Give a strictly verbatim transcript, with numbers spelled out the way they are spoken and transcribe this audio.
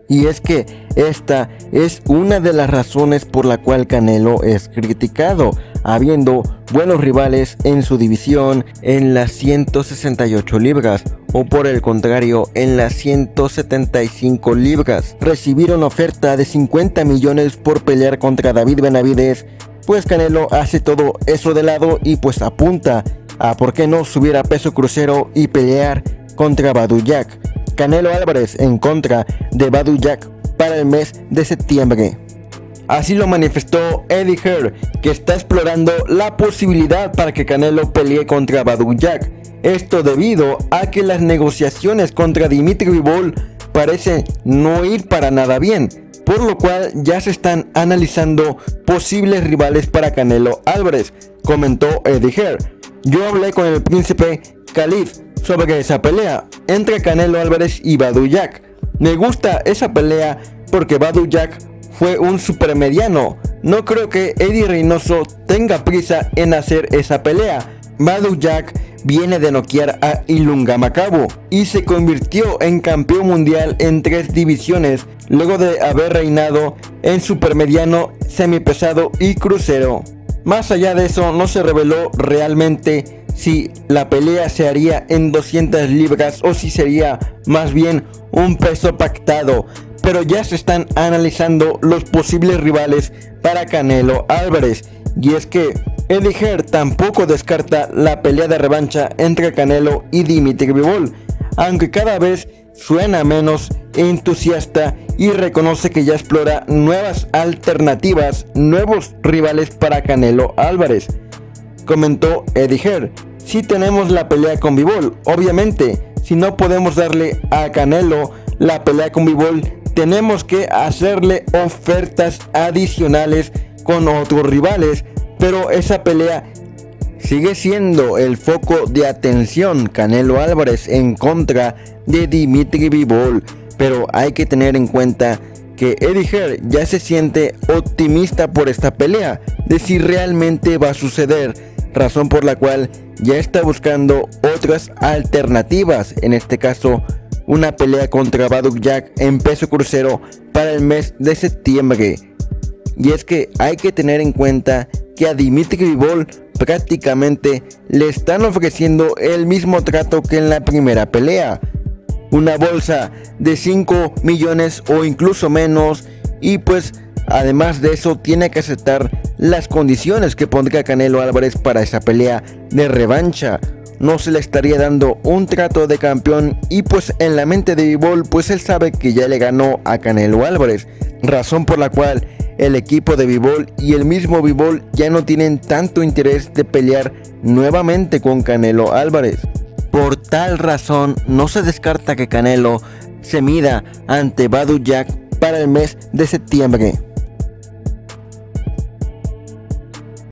Y es que esta es una de las razones por la cual Canelo es criticado, habiendo buenos rivales en su división en las ciento sesenta y ocho libras, o por el contrario en las ciento setenta y cinco libras. Recibieron oferta de cincuenta millones por pelear contra David Benavidez, pues Canelo hace todo eso de lado y pues apunta a por qué no subir a peso crucero y pelear contra Badou Jack. Canelo Álvarez en contra de Badou Jack para el mes de septiembre. Así lo manifestó Eddie Hearn, que está explorando la posibilidad para que Canelo pelee contra Badou Jack. Esto debido a que las negociaciones contra Dimitri Bivol parecen no ir para nada bien, por lo cual ya se están analizando posibles rivales para Canelo Álvarez, comentó Eddie Hearn. Yo hablé con el príncipe Khalid sobre esa pelea entre Canelo Álvarez y Badou Jack. Me gusta esa pelea porque Badou Jack fue un supermediano. No creo que Eddie Reynoso tenga prisa en hacer esa pelea. Badou Jack viene de noquear a Ilunga Makabu y se convirtió en campeón mundial en tres divisiones luego de haber reinado en supermediano, semipesado y crucero. Más allá de eso, no se reveló realmente si la pelea se haría en doscientas libras o si sería más bien un peso pactado, pero ya se están analizando los posibles rivales para Canelo Álvarez. Y es que Eddie Hearn tampoco descarta la pelea de revancha entre Canelo y Dimitri Bivol, aunque cada vez suena menos entusiasta y reconoce que ya explora nuevas alternativas, nuevos rivales para Canelo Álvarez. Comentó Eddie Hearn: si tenemos la pelea con Bivol, obviamente, si no podemos darle a Canelo la pelea con Bivol, tenemos que hacerle ofertas adicionales con otros rivales, pero esa pelea sigue siendo el foco de atención. Canelo Álvarez en contra de Dimitri Bivol, pero hay que tener en cuenta que Eddie Hearn ya se siente optimista por esta pelea, de si realmente va a suceder, razón por la cual ya está buscando otras alternativas, en este caso una pelea contra Badou Jack en peso crucero para el mes de septiembre. Y es que hay que tener en cuenta que a Dimitri Bivol prácticamente le están ofreciendo el mismo trato que en la primera pelea, una bolsa de cinco millones o incluso menos, y pues además de eso tiene que aceptar las condiciones que pondría Canelo Álvarez para esa pelea de revancha. No se le estaría dando un trato de campeón, y pues en la mente de Bivol, pues él sabe que ya le ganó a Canelo Álvarez, razón por la cual el equipo de Bivol y el mismo Bivol ya no tienen tanto interés de pelear nuevamente con Canelo Álvarez. Por tal razón, no se descarta que Canelo se mida ante Badou Jack para el mes de septiembre.